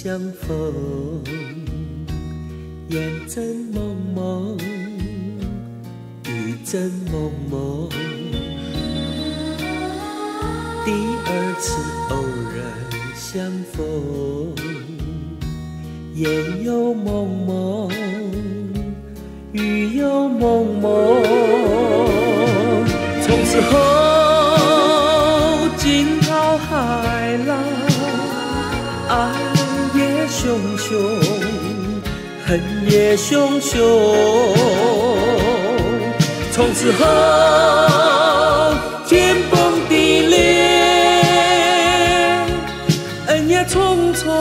相逢，眼真蒙蒙，雨真蒙蒙。第二次偶然相逢，眼又蒙蒙，雨又蒙蒙。从此后，惊涛骇浪，爱也汹汹，恨也汹汹。从此后，天崩地裂，恩也匆匆，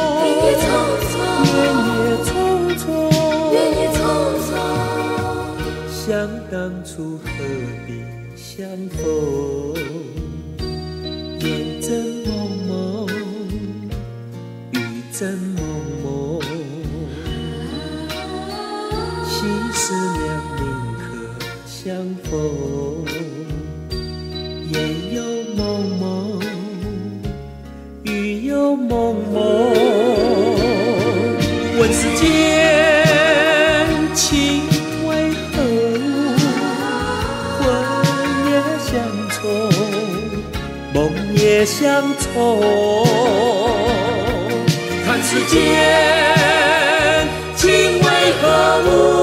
怨也匆匆。想当初何必相逢？眼真蒙蒙，雨真蒙蒙。心思两宁可相逢，眼又蒙蒙，雨又蒙蒙。问世间情为何物？魂也相从，梦也相从。看世间情为何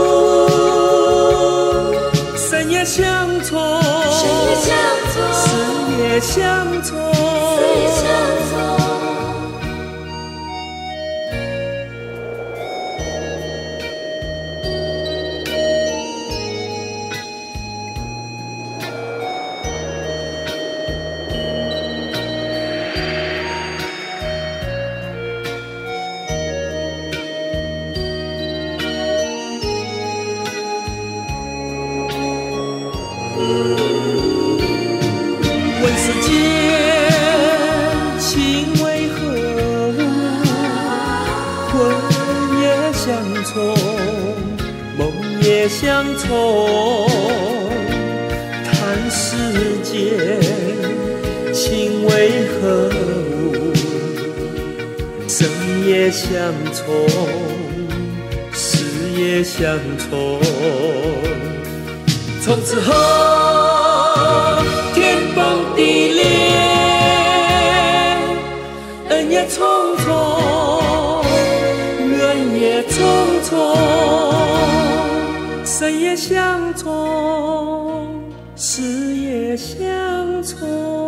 物？生也相从，死也相从。问世间情为何物？魂也相从，梦也相从。叹世间情为何物？生也相从，死也相从。从此后，天崩地裂，恩也匆匆，怨也匆匆。生也相从，死也相从。